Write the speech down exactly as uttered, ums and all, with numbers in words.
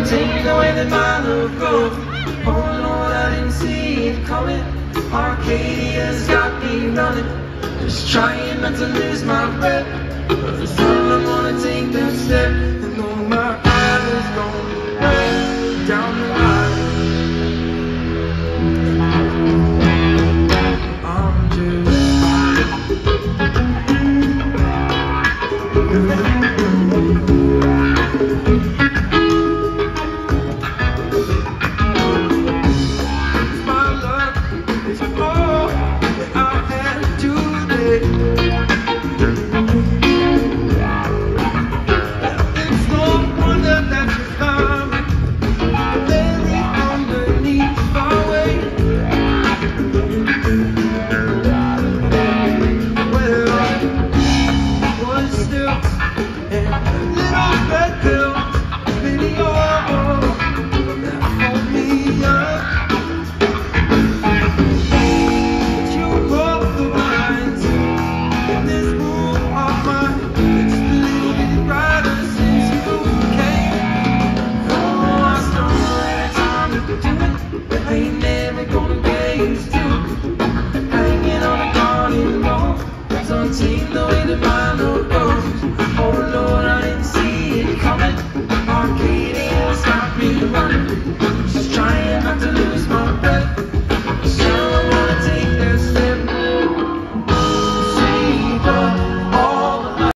take the way that my love goes. Oh Lord, I didn't see it coming. Arcadia's got me running, just trying not to lose my breath. But for some, I'm gonna take that step.